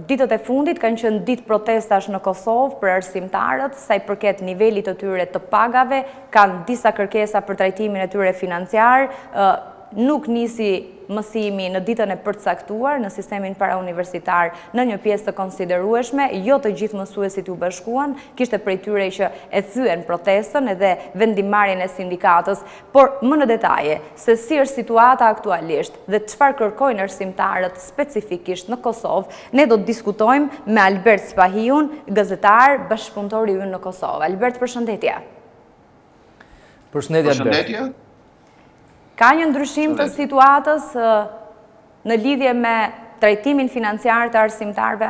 ditët e fundit kanë qenë ditë protestash në Kosovë për arsimtarët, sa i përket nivelit të tyre të pagave, kanë disa kërkesa për trajtimin e tyre financiar, nuk nisi mësimi në ditën e përcaktuar në sistemin parauniversitar në një pjesë të konsiderueshme, jo të gjithë mësuesit u bashkuan, kishte prej tyre që e thyen protestën edhe vendimarrjen e sindikatës, por më në detaje, se si është situata aktualisht dhe çfarë kërkojnë arsimtarët specifikisht në Kosovë, ne do të diskutojmë me Albert Spahiun, gazetar, bashkëpunëtor i ynë në Kosovë. Albert, përshëndetje. Përshëndetje, Albert. Ka një ndryshim të situatës në lidhje me trajtimin financiar të arsimtarve?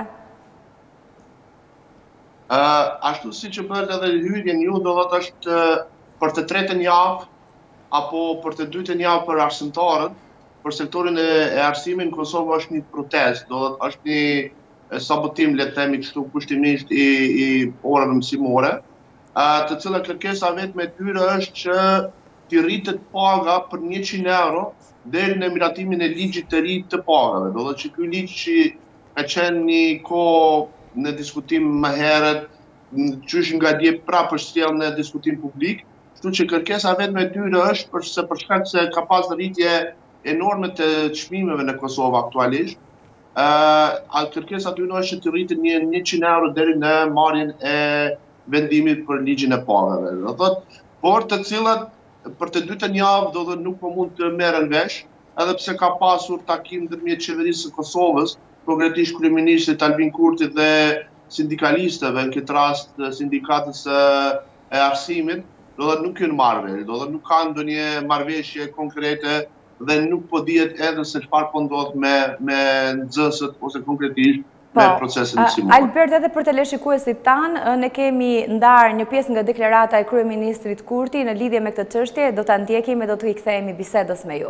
Ashtu si që bërë edhe hyrjen ju, do të është për të tretën javë, apo për të dytën javë për arsimtarët, për sektorin e arsimin, Kosovë është një protest, do të është një sabotim, le të themi kështu kushtimisht i orëve mësimore, të cilat kërkesa vetë me tyre është që të rritet paga për 100 euro deri në miratimin e ligjit të ri të pagave. Do të që ky ligj që ka qenë një kohë në diskutim më herët, qysh nga dje prapë është sjellë në diskutim publik, kështu që kërkesa vetëm e tyre është për shkak se ka pas rritje enorme të çmimeve në Kosovë aktualisht. Kërkesa e tyre është të rritet 100 euro deri në marrjen e vendimit për ligjin e pagave. Do thotë, por të cilat për të dytën javë do dhe nuk po mund të merren vesh, edhe pse ka pasur takim ndërmjet qeverisë së Kosovës, konkretisht kryeministrit Albin Kurti dhe sindikalistëve, në këtë rast sindikatës e arsimit, do dhe nuk janë marrë, do dhe nuk kanë ndonjë marrëveshje konkrete dhe nuk po dihet edhe se çfarë po ndodh me nxënësët ose konkretisht me procesin mësimor. Albert, edhe për teleshikuesit tanë, ne kemi ndarë një pjesë nga deklarata e kryeministrit Kurti në lidhje me këtë çështje, do ta ndjekim e do të rikthehemi bisedës me ju.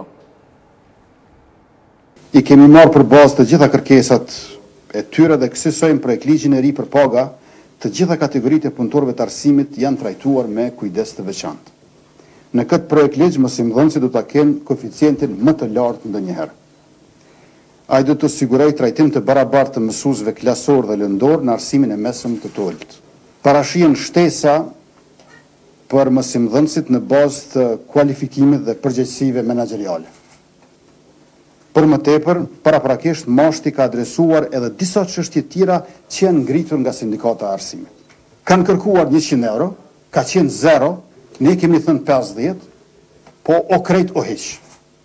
I kemi marrë për bazë të gjitha kërkesat e tyre dhe kësajsojmë projekt ligjin e ri për paga, të gjitha kategoritë e punëtorëve të arsimit janë trajtuar me kujdes të veçantë. Në këtë projekt ligj mësimdhënësit do ta kenë koeficientin më të lartë ndonjëherë. Ai do të sigurojë trajtim të barabartë të mësuesve klasor dhe lëndor në arsimin e mesëm të TOEFL. Parashihen shtesa për mësimdhënësit në bazë të kualifikimit dhe përgjegjësive menaxheriale. Për më tepër, paraprakisht mashti ka adresuar edhe disa çështje tjera që janë ngritur nga sindikata e arsimit. Kanë kërkuar 100 euro, ka qenë 0, ne kemi thënë 50, po o krejt o hiq.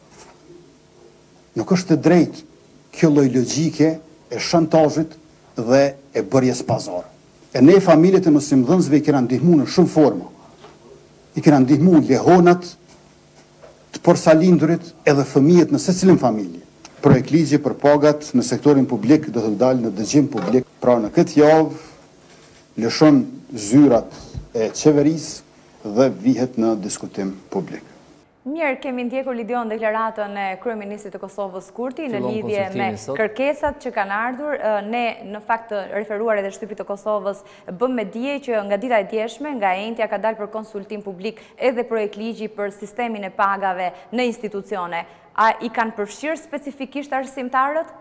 Nuk është të drejtë kjo lloj logjike e shantazhit dhe e bërjes pazar. E ne familjet e mësimdhënësve i kena ndihmuar në shumë forma. I kena ndihmuar lehonat, të porsalindurit edhe fëmijët në secilin familje. Projekt ligji për pagat në sektorin publik do të dalë në dëgjim publik. Pra në këtë javë lëshon zyrat e qeverisë dhe vihet në diskutim publik. Mirë, kemi ndjekur Lidion deklaratën e kryeministrit të Kosovës Kurti në lidhje me kërkesat që kanë ardhur. Ne në fakt të referuar edhe Shtypit të Kosovës bëm me dije që nga dita e djeshme nga Entja ka dalë për konsultim publik edhe projekt ligji për sistemin e pagave në institucione. A i kanë përfshirë specifikisht arsimtarët?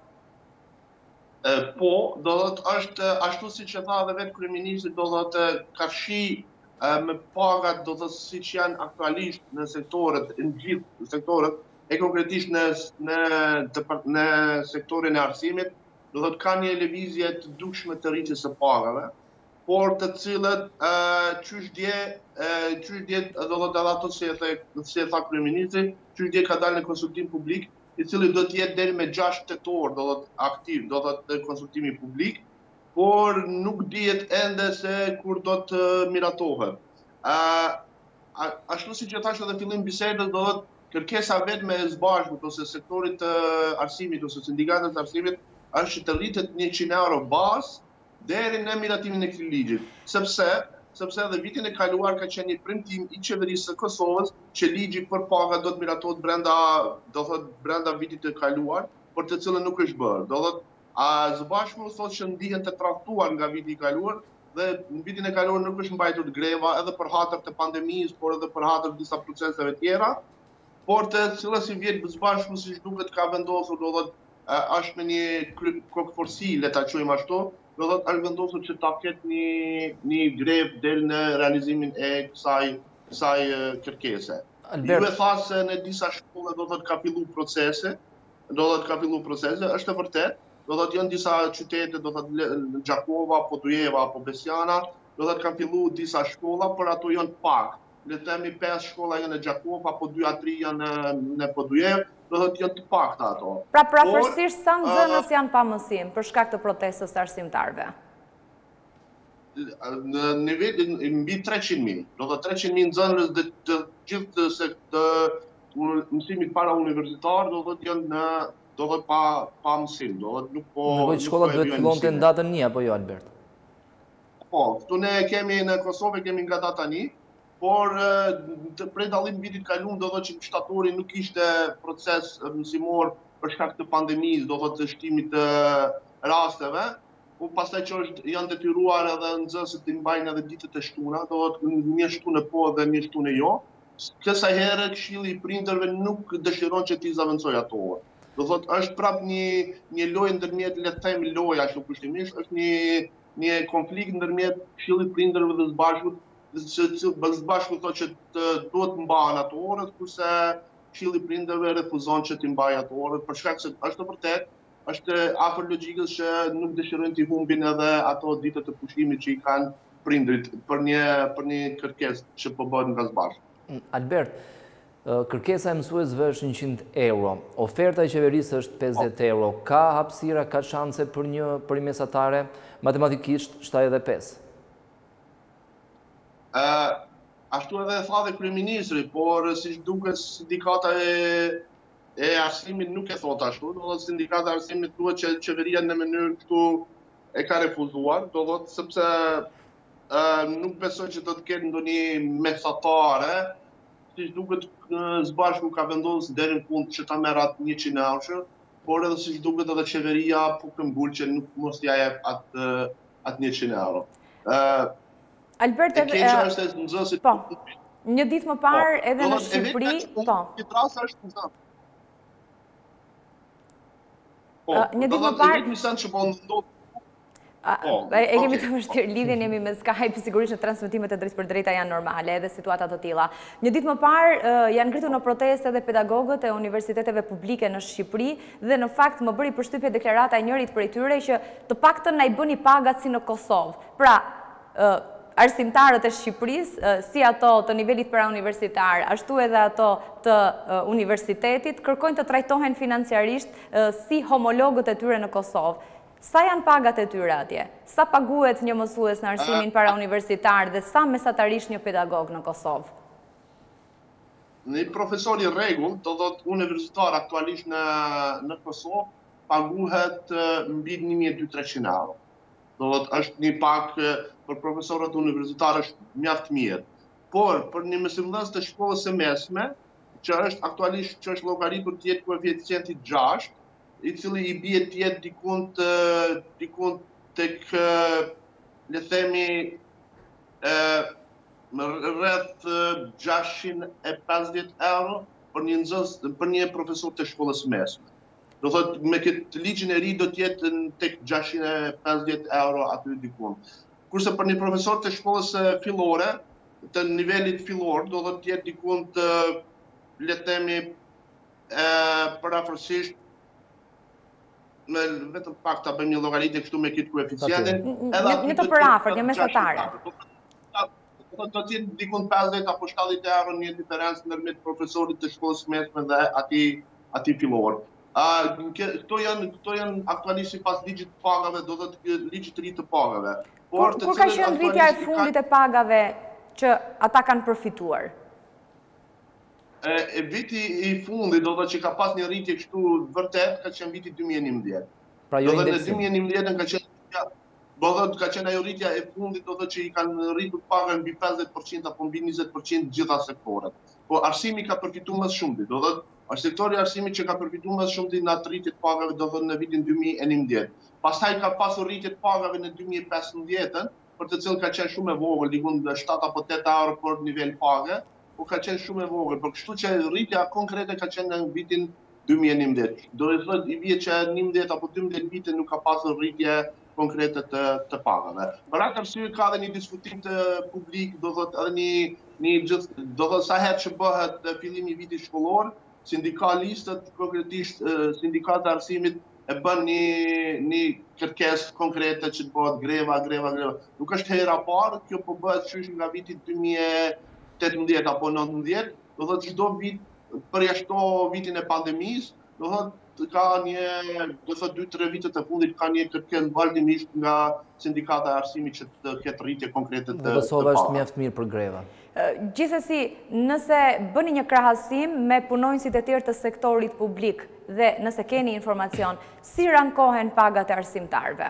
Po, do të është ashtu siç e tha edhe vetë kryeministri, do të ka fshi me pagat do të si që janë aktualisht në sektorët, në gjithë sektorët, e konkretisht në sektorin e arsimit, do të ka një lëvizje të dukshme të rritjes së pagave, por të cilët qysh dje do të edhe ato si e tha kryeministri, qysh dje ka dalë në konsultim publik, i cili do të jetë deri me 6 tetor, do të aktiv, do të konsultimi publik, por nuk dihet ende se kur do të miratohet. Ashtu si që thash edhe fillim bisedës, do të kërkesa vetëm e zbashkut ose sektorit të arsimit ose sindikatës të arsimit është të rritet 100 euro bazë deri në miratimin e këtij ligji. Sepse edhe vitin e kaluar ka qenë një premtim i qeverisë së Kosovës që ligji për paga do të miratohet brenda vitit të kaluar, por të cilën nuk është bërë. Do thotë Zbashku thotë që ndihen të tradhtuar nga viti i kaluar dhe në vitin e kaluar nuk është mbajtur greva edhe për hatër të pandemisë, por edhe për hatër të disa proceseve tjera, por të cilat si vjet Zbashku siç duket ka vendosur do thotë është me një kokëforsi, le ta quajmë ashtu, do thotë është vendosur që ta ketë një grevë del në realizimin e kësaj kërkese. Ju e tha se në disa shkolla do thotë ka fillu procese, është e vërtet, do thotë janë disa qytete, do thotë Gjakova, apo Dujeva, apo Besiana, do thotë kanë fillu disa shkolla, por ato janë pak. Le të themi 5 shkolla janë në Gjakova, apo 2 a 3 janë në Podujev, do thotë janë të pakta ato. Pra prafërsisht sa nxënës janë pa mësim për shkak të protestës të arsimtarëve? Në nivel mbi 300.000, do thotë 300.000 nxënës të gjithë të mësimit para universitar, do thotë janë do thotë pa mësim, do thotë nuk po. Në shkollat duhet fillonte në datën 1 apo jo, Albert? Po, këtu ne kemi në Kosovë kemi nga data 1, por prej dallim vitit kaluar do thotë që shtatori nuk ishte proces mësimor për shkak të pandemisë, do thotë të shtimit të rasteve. Pastaj që janë detyruar edhe nxënësit të mbajnë edhe ditët e shtuna, do thotë një shtunë po dhe një shtunë jo. Kësaj herë Këshilli i Prindërve nuk dëshiron që t'i zavancojë ato orë. Do thotë është prap një lojë ndërmjet, le të them lojë ashtu kushtimisht, është një konflikt ndërmjet Këshillit të Prindërve dhe së bashku thotë që duhet mbahen ato orët, kurse Këshilli i Prindërve refuzon që t'i mbajë ato orët, për shkak se është vërtet, është afër logjikës që nuk dëshirojnë t'i humbin edhe ato ditët të pushimit që i kanë prindrit për një kërkesë që po bëhet nga së bashku. Albert, kërkesa e mësuesve është 100 euro, oferta e qeverisë është 50 euro. Ka hapësira, ka shanse për një mesatare, matematikisht 75? Ashtu edhe tha dhe kryeministri, por siç duket sindikata e arsimit nuk e thot ashtu, do thotë sindikata e arsimit duhet që qeveria në mënyrë këtu e ka refuzuar, do thotë sepse nuk besoj që do të ketë ndonjë mesatare, siç duket së bashku ka vendosur deri në fund që ta merr atë 100 euro, por edhe siç duket edhe qeveria po këmbul që nuk mos t'i jap atë 100 euro. Albert, po, një ditë më parë edhe në Shqipëri, po. Një ditë më parë, e kemi të vështirë lidhjen, jemi me Skype, sigurisht në transmetimet e drejt për drejta janë normale edhe situatat të tilla. Një ditë më parë janë ngritur në protestë edhe pedagogët e universiteteve publike në Shqipëri dhe në fakt më bëri përshtypje deklarata e njërit prej tyre që të paktën na i bëni pagat si në Kosovë. Pra, arsimtarët e Shqipërisë, si ato të nivelit parauniversitar, ashtu edhe ato të universitetit, kërkojnë të trajtohen financiarisht si homologët e tyre në Kosovë. Sa janë pagat e tyre atje? Sa paguhet një mësues në arsimin parauniversitar dhe sa mesatarisht një pedagog në Kosovë? Një profesor i rregull, do thotë universitar aktualisht në Kosovë, paguhet mbi 1.200-300 euro. Do thotë është një pagë për profesorët universitarë është mjaft mirë. Por për një mësimdhënës të shkollës së mesme, që është aktualisht që është llogaritur të jetë koeficienti 6, i cili i bie të jetë dikun tek le themi rreth 650 euro për një profesor të shkollës së mesme. Do thotë me këtë ligjin e ri do të jetë tek 650 euro aty dikun. Kurse për një profesor të shkollës fillore, të nivelit fillor, do të jetë dikun të le të themi parafërsisht vetëm pak ta bëjmë një llogaritje kështu me këtë koeficientin. Një të përafërt, një mesatare. Do të jetë dikun 50 apo 70 euro një diferencë ndërmjet profesorit të shkollës mesme dhe atij fillor. Këto janë aktualisht sipas ligjit të pagave, do thotë ligjit të ri të pagave. Kur ka qenë rritja e fundit e pagave që ata kanë përfituar? Viti i fundit do thotë që ka pas një rritje kështu vërtet ka qenë viti 2011. Pra jo indeksim. Në 2011 ka qenë ajo rritja e fundit, do thotë që i kanë rritur pagën mbi 50% apo mbi 20% gjitha sektorët. Po arsimi ka përfituar më shumë, do thotë është sektori i arsimit që ka përfituar më shumë në atë rritje të pagave, do thotë në vitin 2011. Pastaj ka pasur rritje të pagave në 2015-ën, për të cilën ka qenë shumë e vogël, diku 7 apo 8 euro për nivel page, po ka qenë shumë e vogël. Por kështu që rritja konkrete ka qenë në vitin 2011. Do të thotë i vjet që 11 apo 12 vite nuk ka pasur rritje konkrete të pagave. Për atë arsye ka edhe një diskutim të publik, do thotë edhe do thotë sa herë që bëhet fillimi i vitit shkollor, sindikalistët, konkretisht sindikata e arsimit e bën një kërkesë konkrete që të bëhet greva. Nuk është hera parë, kjo po bëhet qysh nga viti 2018 apo 19, do thotë çdo vit përjashto vitin e pandemisë, do thotë ka do thotë 2-3 vite të fundit ka një kërkesë vazhdimisht nga sindikata e arsimit që të ketë rritje konkrete të Kosova është mjaft mirë për greva. Gjithsesi, nëse bëni një krahasim me punonjësit e tjerë të sektorit publik dhe nëse keni informacion, si rankohen pagat e arsimtarëve?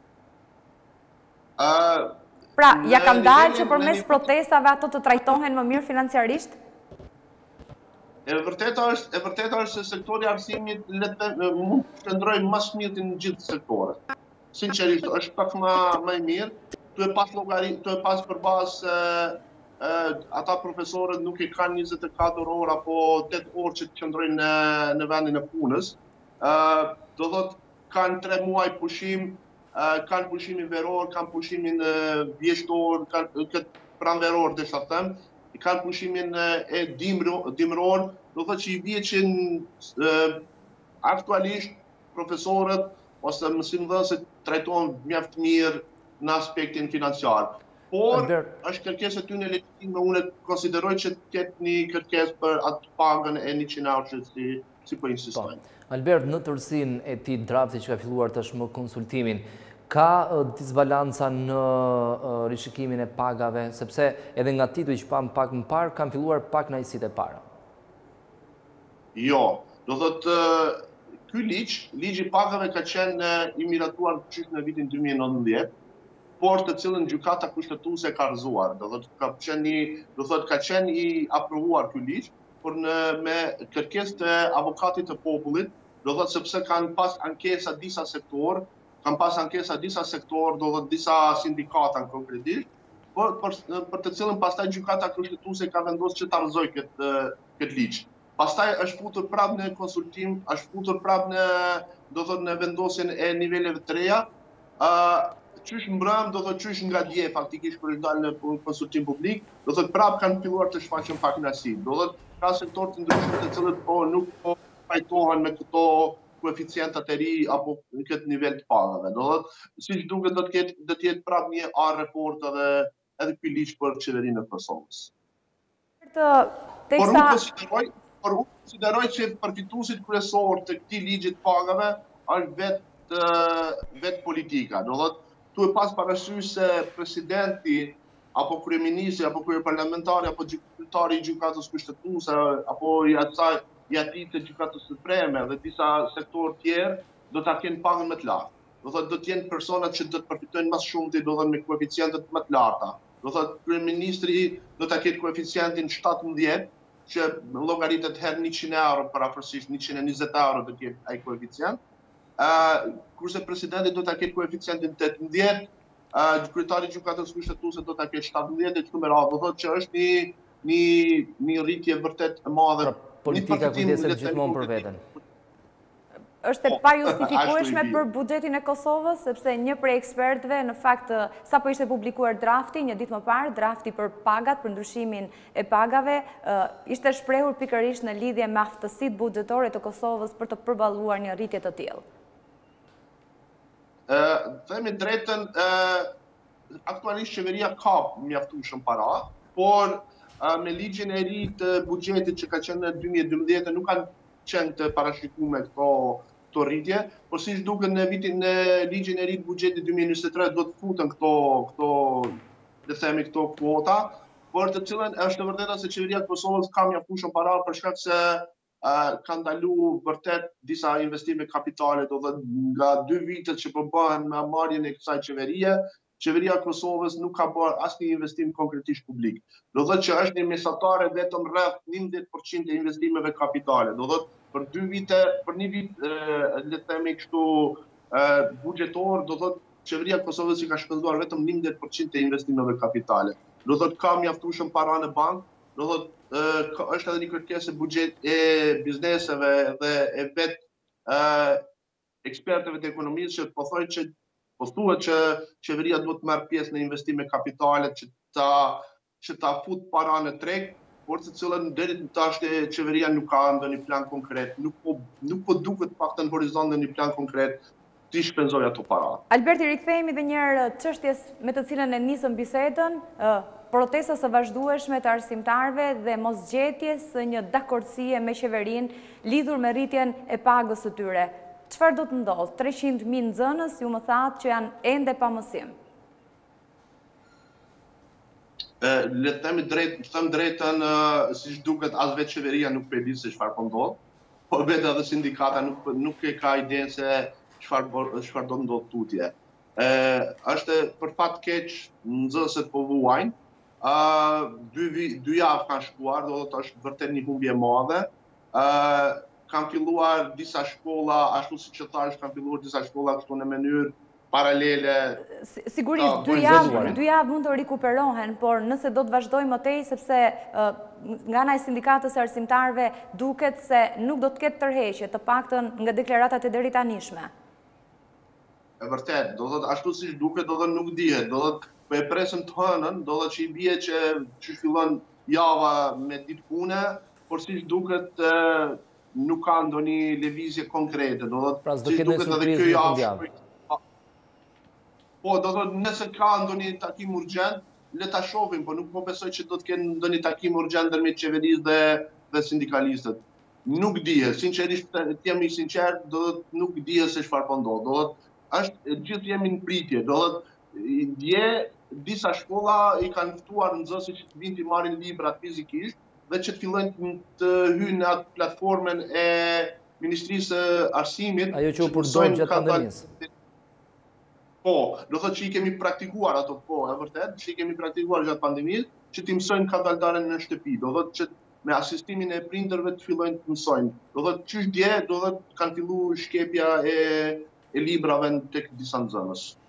Pra, ja kanë dalë që përmes protestave ato të trajtohen më mirë financiarisht? E vërteta është se sektori i arsimit mund të shndrojë më së miri në gjithë sektorët. Sinqerisht, është pak më i mirë. Tu e pas përballë ata profesorët nuk e kanë 24 orë apo 8 orë që të qëndrojnë në vendin e punës. Do thotë kanë 3 muaj pushim, kanë pushimin veror, kanë pushimin vjeshtor, këtë pranveror desha them, kanë pushimin e dimror, do thotë që i vjet që aktualisht profesorët ose mësimdhënësit trajtohen mjaft mirë në aspektin financiar. Por është kërkesë e tyre legjitime, unë konsideroj që të ketë një kërkesë për atë pagën e 100 euro si po insistojnë. Albert, në tërësinë e këtij drafti që ka filluar tashmë konsultimin, ka disbalanca në rishikimin e pagave, sepse edhe nga titulli që pam pak më parë, kanë filluar pak knajësitë e para. Jo, do thotë ky ligji i pagave ka qenë i miratuar qysh në vitin 2019, por të cilën gjykata kushtetuese ka rrëzuar. Do thotë ka qenë i aprovuar ky ligj, por me kërkesë të avokatit të popullit, do thotë sepse kanë pas ankesa disa sektor, do thotë disa sindikata konkretisht, por për të cilën pastaj gjykata kushtetuese ka vendosur që ta rrëzojë këtë ligj. Pastaj është futur prapë në konsultim, është futur prapë në vendosjen e niveleve të reja. Qysh mbrëm, do thotë qysh nga dje faktikisht kur dalë në konsultim publik, do thotë prapë kanë filluar të shfaqen pak knaqësi. Do thotë ka sektor të ndryshëm të cilët nuk pajtohen me këto koeficientat e ri apo në këtë nivel të pagave. Do thotë siç duket do të jetë prapë një arë report edhe ky ligj për qeverinë e Kosovës. Por unë konsideroj që përfituesit kryesor të këtij ligji të pagave është vetë politika. Do thotë tu e pas parasysh se presidenti apo kryeministri apo kryeparlamentari apo gjykatari i gjykatës kushtetuese apo i atij të gjykatës supreme dhe disa sektorë tjerë do ta kenë pagën më të lartë. Do thotë do të jenë personat që do të përfitojnë më shumë, do të me koeficientet më të larta. Do thotë kryeministri do ta ketë koeficientin 17 që llogaritet herë 100 euro për afërsisht 120 euro do të jetë ai koeficient. Kurse presidenti do ta ketë koeficientin 18, kryetari i gjykatës kushtetuese do ta ketë 17 e kështu me radhë. Do thotë që është një rritje vërtet e madhe. Politika kujdeset gjithmonë për veten. Është e pajustifikueshme për buxhetin e Kosovës, sepse një prej ekspertëve, në fakt, sapo ishte publikuar drafti, një ditë më parë, drafti për pagat, për ndryshimin e pagave, ishte shprehur pikërisht në lidhje me aftësitë buxhetore të Kosovës për të përballuar një rritje të tillë. Themi drejtën, aktualisht qeveria ka mjaftueshëm para, por me ligjin e ri të buxhetit që ka qenë në 2012 nuk kanë qenë të parashikuar këto rritje, por siç duket në ligjin e ri të buxhetit 2023 do të futen këto kvota, por të cilën është e vërtetë se qeveria e Kosovës ka mjaftueshëm para për shkak se kanë ndaluar vërtet disa investime kapitale, do të nga 2 vitet që po bëhen me marrjen e kësaj qeveria e Kosovës nuk ka bërë asnjë investim konkretisht publik. Do thotë që është një mesatare vetëm rreth 11% e investimeve kapitale. Do thotë për 2 vite, për një vit, le të themi kështu buxhetor, do thotë qeveria e Kosovës i ka shpenzuar vetëm 11% e investimeve kapitale. Do thotë ka mjaftueshëm para në bank, do thotë është edhe një kërkesë e buxhet e bizneseve dhe e vetë ekspertëve të ekonomisë që po thuhet që qeveria duhet të marrë pjesë në investime kapitale që ta fut para në treg, por të cilën deri tash qeveria nuk ka ndonjë plan konkret, nuk po duket paktën horizont ndonjë plan konkret ti shpenzoj ato para. Alberti, rikthehemi edhe një herë çështjes me të cilën e nisëm bisedën, protestas së vazhdueshme të arsimtarëve dhe mosgjetjes së një dakordësie me qeverinë lidhur me rritjen e pagës së tyre. Çfarë do të ndodhë? 300.000 nxënës ju më thatë që janë ende pa mësim. Le të them drejtën, siç duket as vetë qeveria nuk e di se çfarë po ndodh, por vetë edhe sindikata nuk e ka idenë se çfarë do ndodh tutje. Është për fat keq nxënësit po vuajnë. 2 javë kanë shkuar, do të është vërtet një humbje e madhe. Kanë filluar disa shkolla, ashtu siç e thash, kanë filluar disa shkolla këtu në mënyrë paralele. Sigurisht, 2 javë mund të rikuperohen, por nëse do të vazhdojmë më tej, sepse nga ana e sindikatës së arsimtarëve duket se nuk do të ketë tërheqje, të paktën nga deklaratat e deri tanishme. E vërtet, do thotë ashtu siç duket, do thotë nuk dihet, do thotë po e presim të hënën, do thotë që i bie që fillon java me ditë pune, por siç duket nuk ka ndonjë lëvizje konkrete, do thotë siç duket edhe kjo javë. Po, do thotë nëse ka ndonjë takim urgjent, le ta shohim, po nuk po besoj që do të kenë ndonjë takim urgjent ndërmjet qeverisë dhe sindikalistët. Nuk dihet, sinqerisht të jemi sinqert, do thotë nuk dihet se çfarë po ndodh. Do thotë gjithë jemi në pritje, do thotë dje disa shkolla i kanë ftuar nxënësit që të vinë të marrin librat fizikisht dhe që të fillojnë të hyjnë në atë platformën e Ministrisë së Arsimit. Ajo që u përdor gjatë pandemisë. Po, do thotë që i kemi praktikuar ato, po, e vërtet, që i kemi praktikuar gjatë pandemisë, që ti mësojnë kataltaren në shtëpi, do thotë që me asistimin e prindërve të fillojnë të mësojnë. Do thotë që dje, do thotë kanë filluar shkepja e librave tek disa nxënës.